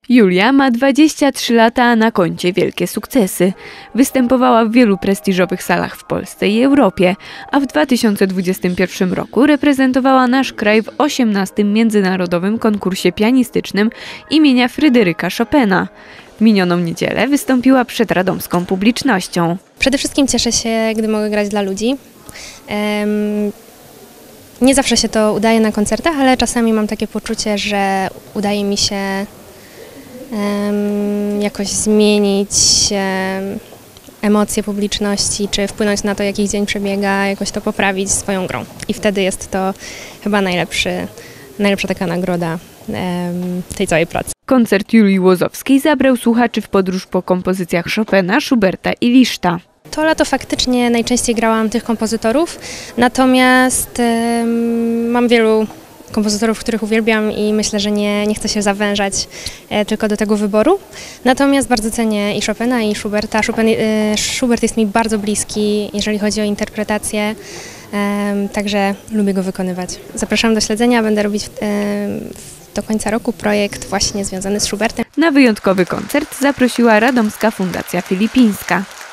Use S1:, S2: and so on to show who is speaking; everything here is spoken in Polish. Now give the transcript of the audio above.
S1: Julia ma 23 lata, a na koncie wielkie sukcesy. Występowała w wielu prestiżowych salach w Polsce i Europie, a w 2021 roku reprezentowała nasz kraj w 18. Międzynarodowym Konkursie Pianistycznym imienia Fryderyka Chopina. W minioną niedzielę wystąpiła przed radomską publicznością.
S2: Przede wszystkim cieszę się, gdy mogę grać dla ludzi. Nie zawsze się to udaje na koncertach, ale czasami mam takie poczucie, że udaje mi się jakoś zmienić emocje publiczności, czy wpłynąć na to, jak ich dzień przebiega, jakoś to poprawić swoją grą. I wtedy jest to chyba najlepsza taka nagroda tej całej pracy.
S1: Koncert Julii Łozowskiej zabrał słuchaczy w podróż po kompozycjach Chopina, Schuberta i Liszta.
S2: To lato faktycznie najczęściej grałam tych kompozytorów, natomiast mam wielu kompozytorów, których uwielbiam i myślę, że nie chcę się zawężać tylko do tego wyboru. Natomiast bardzo cenię i Chopina, i Schuberta. Schubert jest mi bardzo bliski, jeżeli chodzi o interpretację, także lubię go wykonywać. Zapraszam do śledzenia, będę robić do końca roku projekt właśnie związany z Schubertem.
S1: Na wyjątkowy koncert zaprosiła Radomska Fundacja Filipińska.